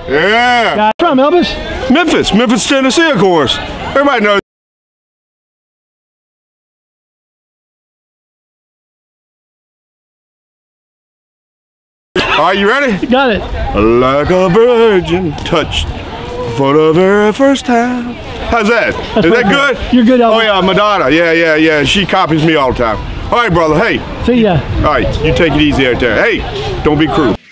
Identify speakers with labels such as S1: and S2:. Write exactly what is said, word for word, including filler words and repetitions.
S1: Yeah.
S2: Where from, Elvis?
S1: Memphis, Memphis, Tennessee, of course. Everybody knows. Are you ready?
S2: Got it.
S1: Like a virgin touched for the very first time. How's that?
S2: That's
S1: Is that
S2: good.
S1: good?
S2: You're good, Elvis.
S1: Oh yeah, Madonna. Yeah, yeah, yeah. She copies me all the time. All right, brother. Hey.
S2: See ya.
S1: All right, you take it easy out there. Hey, don't be cruel.